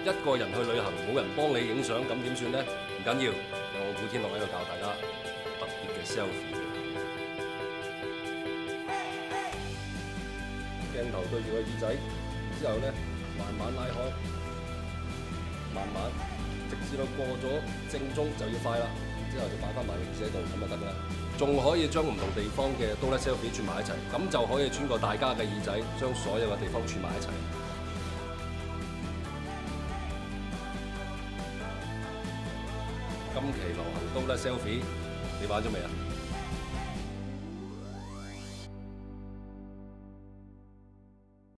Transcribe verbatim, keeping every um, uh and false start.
一個人去旅行，冇人幫你影相，咁點算咧？唔緊要，有我古天樂喺度教大家特別嘅 selfie。鏡頭對住個耳仔，之後咧慢慢拉開，慢慢，直至到過咗正中就要快啦。之後就擺翻埋耳仔度，咁就得㗎啦。仲可以將唔同地方嘅都咧 selfie 串埋一齊，咁就可以穿過大家嘅耳仔，將所有嘅地方串埋一齊。今期流行都咧 selfie，你玩咗未啊？